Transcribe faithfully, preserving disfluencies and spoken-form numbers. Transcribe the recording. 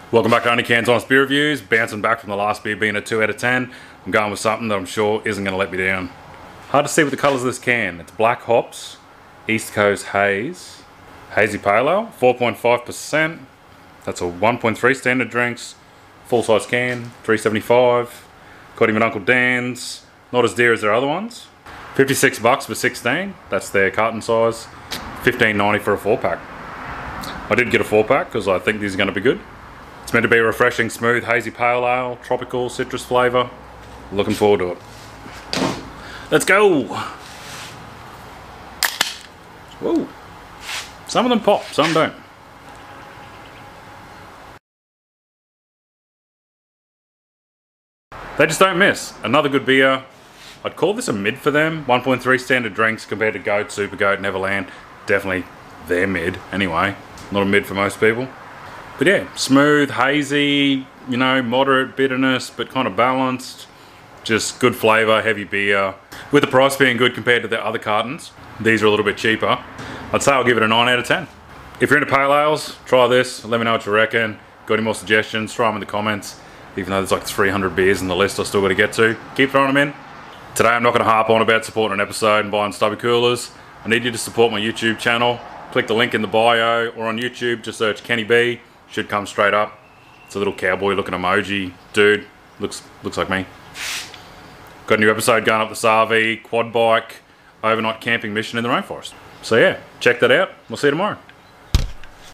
Welcome back to OnlyCans Honest Beer Reviews. Bouncing back from the last beer being a two out of ten. I'm going with something that I'm sure isn't going to let me down. Hard to see with the colours of this can. It's black hops, East Coast Haze, Hazy Pale Ale, four point five percent. That's a one point three standard drinks, full size can, three seventy-five. Caught him at Uncle Dan's. Not as dear as their other ones. fifty-six bucks for sixteen. That's their carton size. fifteen ninety for a four pack. I did get a four pack because I think these are going to be good. It's meant to be a refreshing, smooth, hazy pale ale, tropical, citrus flavour. Looking forward to it. Let's go! Whoa. Some of them pop, some don't. They just don't miss. Another good beer. I'd call this a mid for them. one point three standard drinks compared to Goat, Super Goat, Neverland. Definitely their mid, anyway. Not a mid for most people. But yeah, smooth, hazy, you know, moderate bitterness, but kind of balanced. Just good flavour, heavy beer. With the price being good compared to the other cartons, these are a little bit cheaper. I'd say I'll give it a nine out of ten. If you're into pale ales, try this. Let me know what you reckon. Got any more suggestions? Try them in the comments. Even though there's like three hundred beers in the list I still got to get to. Keep throwing them in. Today I'm not going to harp on about supporting an episode and buying stubby coolers. I need you to support my YouTube channel. Click the link in the bio, or on YouTube just search Kenny B. Should come straight up. It's a little cowboy looking emoji dude. Looks looks like me. Got a new episode going up the Savi, quad bike, overnight camping mission in the rainforest. So yeah, check that out. We'll see you tomorrow.